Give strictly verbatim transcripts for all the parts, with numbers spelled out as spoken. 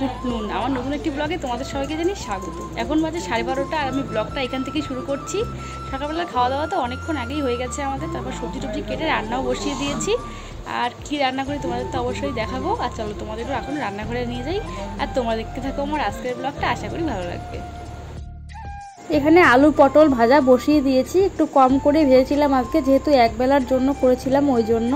Good নুন, আমার নতুন একটি ব্লগে তোমাদের সবাইকে জানি স্বাগত। এখন বাজে সাড়ে বারোটা আর আমি ব্লগটা এখান থেকেই শুরু করছি। সকালবেলা খাওয়া দাওয়া তো অনেকক্ষণ আগেই হয়ে গেছে আমাদের, তারপর সবজি টবজি কেটে রান্নাও বসিয়ে দিয়েছি। আর কি রান্না করি তোমাদের তো অবশ্যই দেখাবো। আর চলো তোমাদেরও এখন রান্নাঘরে নিয়ে যাই আর তোমরা দেখতে থাকো আমার আজকের ব্লগটা, আশা করি ভালো লাগবে। এখানে আলু পটল ভাজা বসিয়ে দিয়েছি, একটু কম করে ভেজেছিলাম আজকে, যেহেতু একবেলার জন্য করেছিলাম ওই জন্য।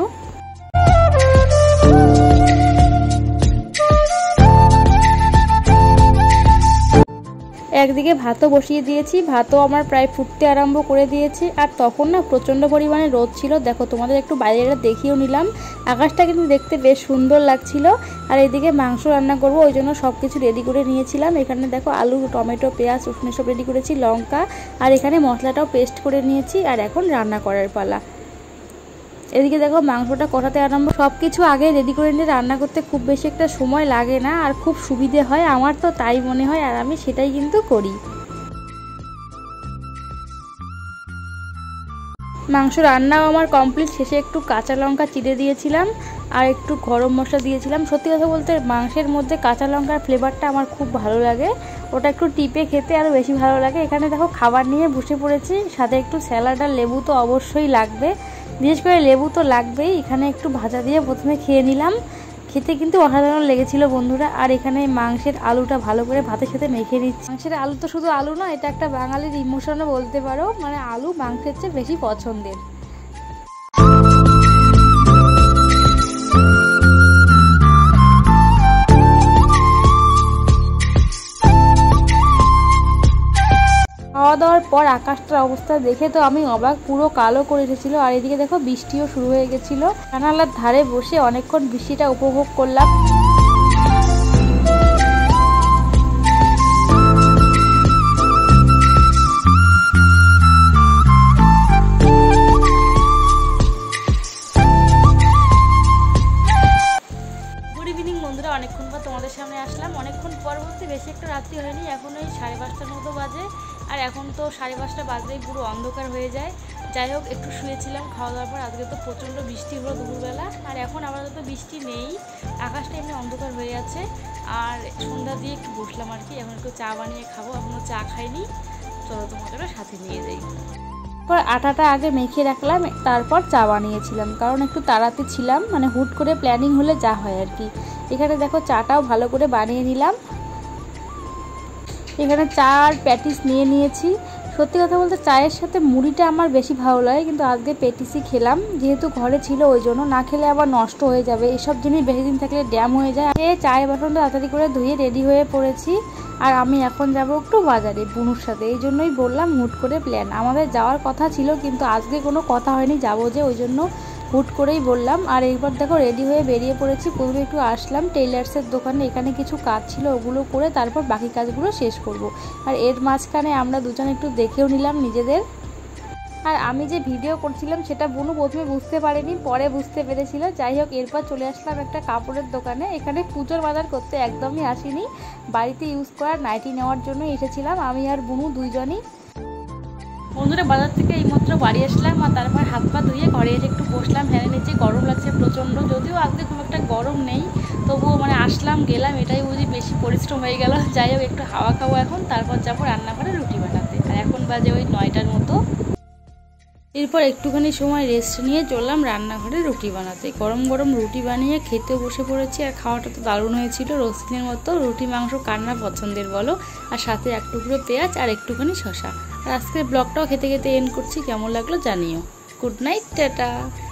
একদিকে ভাতও বসিয়ে দিয়েছি, ভাতও আমার প্রায় ফুটতে আরম্ভ করে দিয়েছি। আর তখন না প্রচণ্ড পরিমাণে রোদ ছিল, দেখো তোমাদের একটু বাইরেটা দেখিয়েও নিলাম। আকাশটা কিন্তু দেখতে বেশ সুন্দর লাগছিল। আর এদিকে মাংস রান্না করব, ওই জন্য সব কিছু রেডি করে নিয়েছিলাম। এখানে দেখো আলু, টমেটো, পেঁয়াজ, রসুন সব রেডি করেছি, লঙ্কা, আর এখানে মশলাটাও পেস্ট করে নিয়েছি। আর এখন রান্না করার পালা। এদিকে দেখো মাংসটা কষাতে আরম্ভ, সব কিছু আগে রেডি করে নিয়ে রান্না করতে খুব বেশি একটা সময় লাগে না আর খুব সুবিধে হয়, আমার তো তাই মনে হয়, আর আমি সেটাই কিন্তু করি। মাংস রান্নাও আমার কমপ্লিট। শেষে একটু কাঁচা লঙ্কা চিড়ে দিয়েছিলাম আর একটু গরম মশলা দিয়েছিলাম। সত্যি কথা বলতে মাংসের মধ্যে কাঁচা লঙ্কার ফ্লেভারটা আমার খুব ভালো লাগে, ওটা একটু টিপে খেতে আরও বেশি ভালো লাগে। এখানে দেখো খাবার নিয়ে বসে পড়েছি, সাথে একটু স্যালাড আর লেবু তো অবশ্যই লাগবে, বিশেষ করে লেবু তো লাগবেই। এখানে একটু ভাজা দিয়ে প্রথমে খেয়ে নিলাম, খেতে কিন্তু অসাধারণ লেগেছিল বন্ধুরা। আর এখানে মাংসের আলুটা ভালো করে ভাতের সাথে মেখে নিচ্ছি। মাংসের আলু তো শুধু আলু না, এটা একটা বাঙালির ইমোশনও বলতে পারো, মানে আলু মাংসের চেয়ে বেশি পছন্দের। খাওয়া দাওয়ার পর আকাশটার অবস্থা দেখে তো আমি অবাক, পুরো কালো করে এসেছিল। আর এদিকে দেখো বৃষ্টিও শুরু হয়ে গেছিল। জানালার ধারে বসে অনেকক্ষণ বৃষ্টিটা উপভোগ করলাম। গুড ইভিনিং বন্ধুরা, অনেকক্ষণ পর তোমাদের সামনে আসলাম। অনেকক্ষণ পর বলতে বেশি একটা রাত্রি হয়নি, এখন ওই সাড়ে পাঁচটার মতো বাজে। আর এখন তো সাড়ে পাঁচটা বাজলেই পুরো অন্ধকার হয়ে যায়। যাই হোক, একটু শুয়েছিলাম খাওয়া দাওয়ার পর। আজকে তো প্রচণ্ড বৃষ্টি হলো দুপুরবেলা, আর এখন আপাতত বৃষ্টি নেই, আকাশটা এমনি অন্ধকার হয়ে আছে। আর সন্ধ্যা দিয়ে একটু বসলাম আর কি, এখন একটু চা বানিয়ে খাবো, এখনও চা খাইনি। চলো তোমাদেরও সাথে নিয়ে যাই। তারপর আটাটা আগে মেখে রাখলাম, তারপর চা বানিয়েছিলাম, কারণ একটু তাড়াতে ছিলাম, মানে হুট করে প্ল্যানিং হলে যা হয় আর কি। এখানে দেখো চাটাও ভালো করে বানিয়ে নিলাম। এখানে চা আর প্যাটিস নিয়ে নিয়েছি। সত্যি কথা বলতে চায়ের সাথে মুড়িটা আমার বেশি ভালো লাগে, কিন্তু আজকে প্যাটিসই খেলাম, যেহেতু ঘরে ছিল ওই জন্য। না খেলে আবার নষ্ট হয়ে যাবে, এসব জিনিস বেশি দিন থাকলে ড্যাম হয়ে যায়। এ চায়ের বাসনটা তাড়াতাড়ি করে ধুয়ে রেডি হয়ে পড়েছি। আর আমি এখন যাব একটু বাজারে বুনুর সাথে, এই জন্যই বললাম হুট করে প্ল্যান। আমাদের যাওয়ার কথা ছিল, কিন্তু আজকে কোনো কথা হয়নি যাবো যে, ওই জন্য হুট করেই বললাম। আর এইবার দেখো রেডি হয়ে বেরিয়ে পড়েছি। প্রথমে একটু আসলাম টেইলার্সের দোকানে, এখানে কিছু কাজ ছিল, ওগুলো করে তারপর বাকি কাজগুলো শেষ করব। আর এর মাঝখানে আমরা দুজন একটু দেখেও নিলাম নিজেদের। আর আমি যে ভিডিও করছিলাম সেটা বুনু প্রথমে বুঝতে পারেনি, পরে বুঝতে পেরেছিল। যাই হোক, এরপর চলে আসলাম একটা কাপড়ের দোকানে। এখানে পুজোর বাজার করতে একদমই আসিনি, বাড়িতে ইউজ করার নাইটি নেওয়ার জন্য এসেছিলাম আমি আর বুনু দুইজনই। বন্ধুরা বাজার থেকে এইমাত্র বাড়ি আসলাম, আর তারপর হাত পা ধুয়ে ঘরে এসে একটু বসলাম ফ্যানের নিচে। গরম লাগছে প্রচণ্ড, যদিও আজকে খুব একটা গরম নেই, তবুও মানে আসলাম গেলাম, এটাই বুঝি বেশি পরিশ্রম হয়ে গেল। যাই হোক, একটু হাওয়া খাবো এখন, তারপর যাবো রান্নাঘরে রুটি বানাতে। আর এখন বাজে ওই নয়টার মতো। এরপর একটুখানি সময় রেস্ট নিয়ে চললাম রান্নাঘরে রুটি বানাতে। গরম গরম রুটি বানিয়ে খেতেও বসে পড়েছি। আর খাওয়াটা তো দারুণ হয়েছিল, রসিনের মতো। রুটি মাংস কার না পছন্দের বলো, আর সাথে এক টুকরো পেঁয়াজ আর একটুখানি শসা। আর আজকের ব্লগটাও খেতে খেতে এন্ড করছি, কেমন লাগলো জানিও। Good night, tata.